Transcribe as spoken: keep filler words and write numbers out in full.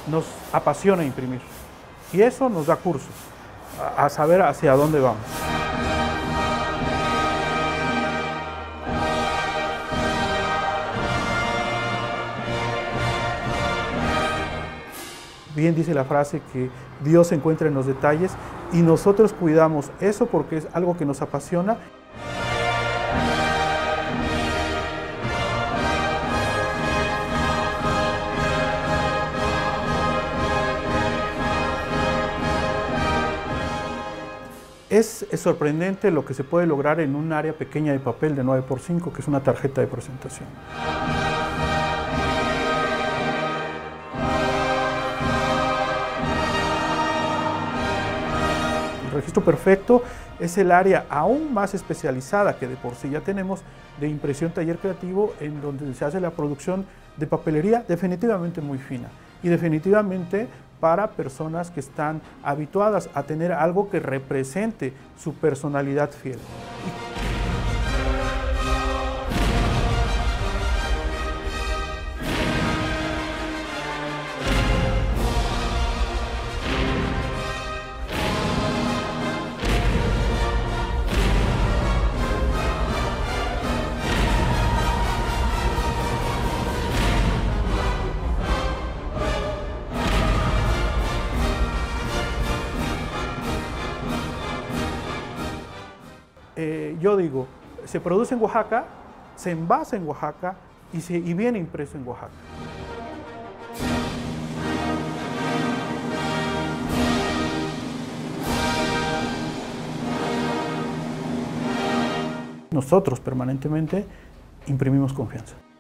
nos apasiona imprimir. Y eso nos da curso a, a saber hacia dónde vamos. Bien dice la frase que Dios se encuentra en los detalles y nosotros cuidamos eso porque es algo que nos apasiona. Es, es sorprendente lo que se puede lograr en un área pequeña de papel de nueve por cinco, que es una tarjeta de presentación. El registro perfecto es el área aún más especializada que de por sí ya tenemos de impresión taller creativo, en donde se hace la producción de papelería definitivamente muy fina y definitivamente para personas que están habituadas a tener algo que represente su personalidad fiel. Eh, yo digo, se produce en Oaxaca, se envasa en Oaxaca y, se, y viene impreso en Oaxaca. Nosotros permanentemente imprimimos confianza.